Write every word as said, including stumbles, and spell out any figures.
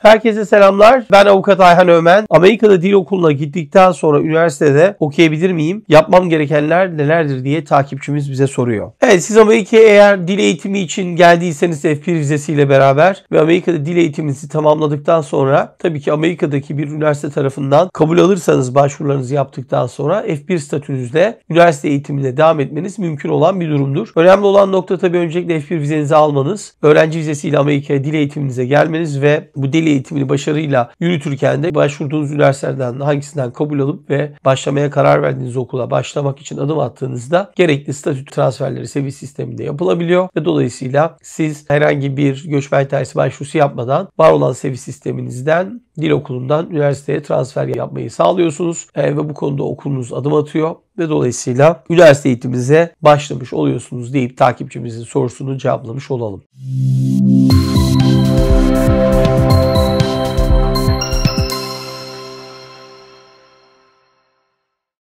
Herkese selamlar. Ben Avukat Ayhan Ömen. Amerika'da dil okuluna gittikten sonra üniversitede okuyabilir miyim? Yapmam gerekenler nelerdir diye takipçimiz bize soruyor. Evet, siz Amerika'ya eğer dil eğitimi için geldiyseniz F bir vizesiyle beraber ve Amerika'da dil eğitiminizi tamamladıktan sonra tabii ki Amerika'daki bir üniversite tarafından kabul alırsanız başvurularınızı yaptıktan sonra F bir statünüzle üniversite eğitimine devam etmeniz mümkün olan bir durumdur. Önemli olan nokta tabii öncelikle F bir vizenizi almanız, öğrenci vizesiyle Amerika'ya dil eğitiminize gelmeniz ve bu dil eğitimini başarıyla yürütürken de başvurduğunuz üniversitelerden hangisinden kabul alıp ve başlamaya karar verdiğiniz okula başlamak için adım attığınızda gerekli statü transferleri seviye sisteminde yapılabiliyor ve dolayısıyla siz herhangi bir göçmen hikayesi başvurusu yapmadan var olan seviye sisteminizden dil okulundan üniversiteye transfer yapmayı sağlıyorsunuz e, ve bu konuda okulunuz adım atıyor ve dolayısıyla üniversite eğitiminize başlamış oluyorsunuz deyip takipçimizin sorusunu cevaplamış olalım.